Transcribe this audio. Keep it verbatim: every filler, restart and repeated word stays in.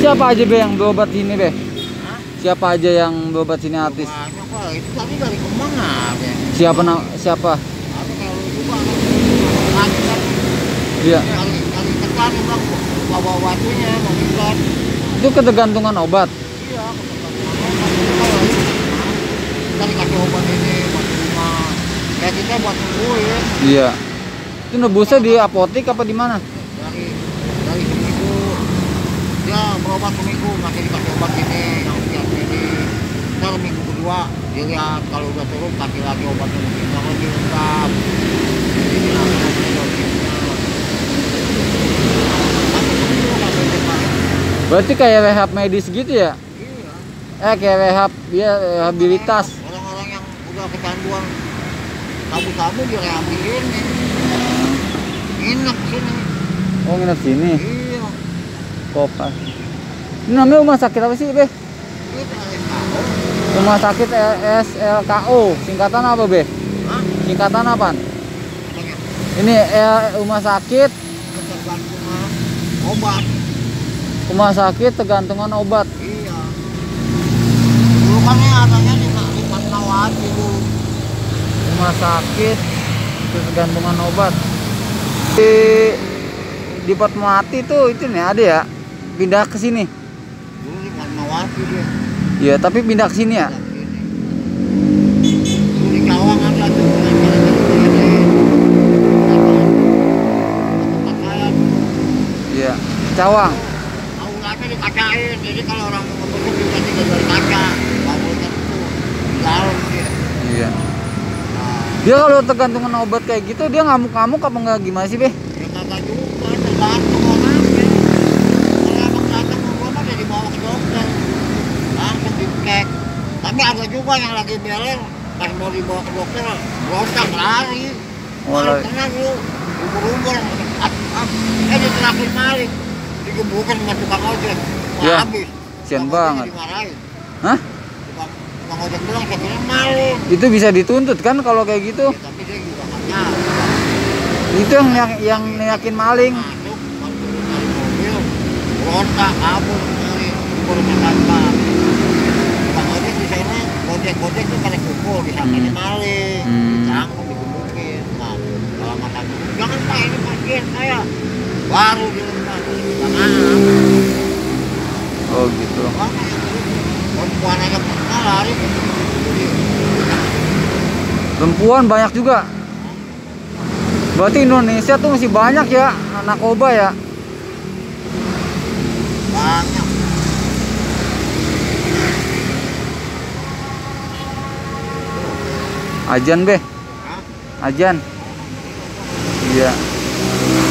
siapa aja be yang berobat sini be? Hah? Siapa aja yang berobat sini artis? Banyak kok, itu tadi dari Kemang ya. Siapa na siapa? Ada kayak lu juga lagi kan. Iya. Kali kali tekan bang, bawa batunya mau ikan. Itu ketergantungan obat. Iya, ketergantungan obat. Kita dikasih obat ini buat cuma kayak kita buat sembuhin. Iya. Itu nebusnya di apotek apa di mana? Dari dari seminggu dia berobat seminggu masih dikasih obat ini yang sekian ini. Ntar minggu kedua dia lihat kalau udah turun kasih lagi obatnya mungkin jangan dilengkap. Jadi langsung dosisnya. Masih seminggu sampai kemarin. Berarti kayak rehab medis gitu ya? Iya. Eh kayak rehab dia rehabilitas. Orang-orang yang udah kecanduan sabu-sabu direhabilin nih. Enak sini. Oh nginep sini. Iya. Kopas. Ini namanya rumah sakit apa sih be? Kita tahu. Rumah sakit S L K O. Singkatan apa be? Hah? Singkatan apa? Apanya? Ini eh, rumah sakit. Ketergantungan obat. Rumah sakit tergantungan obat. Iya. Dulu kan ya adanya di di Fatmawati dulu. Rumah sakit tergantungan obat. Di di Fatmawati tuh itu nih ada ya. Pindah ke sini. Dulu di Fatmawati dia. Iya, tapi pindah ke sini ya. Dulu di Cawang ada tuh. Iya, Cawang. Aulanya dikacain, jadi kalau orang mau ngebesuk bisa tinggal dari kaca. Bangunnya itu di dalam dia. Iya. Nah, Dia kalau tergantungan obat kayak gitu dia ngamuk-ngamuk apa enggak gimana sih, Be? ya kagak juga, tergantung orangnya. Kalau emang datang ke gua mah udah dibawa ke dokter, langsung dicek. Tapi ada juga yang lagi beler, pas mau dibawa ke dokter, rontak lari. Oh, Malu lari. pernah lu, umur-umur, ap, ap, eh diterakin maling, digebukin sama tukang ojek, wah Ya, habis. kasian Tukang banget. ojeknya dimarahin. Hah? Tukang, tukang ojek bilang saya kira maling. Itu bisa dituntut kan kalau kayak gitu? Ya, tapi dia juga nggak tahu. Itu yang yang, yang yakin maling. Masuk, masuk dari mobil, rontak, kabur, dari kubur Jakarta. Tukang ojek di sana, gojek-gojek itu pada kumpul, disangkanya Hmm. maling, Hmm. ditangkap, digebukin. Nah, kalau mata jangan Pak, ini pasien saya. Baru dilempar, minta maaf. Oh gitu. Makanya yang itu, perempuan aja pernah lari ke Perempuan banyak juga. Berarti Indonesia tuh masih banyak ya narkoba ya. banyak. Ajan be, Hah? ajan. Iya.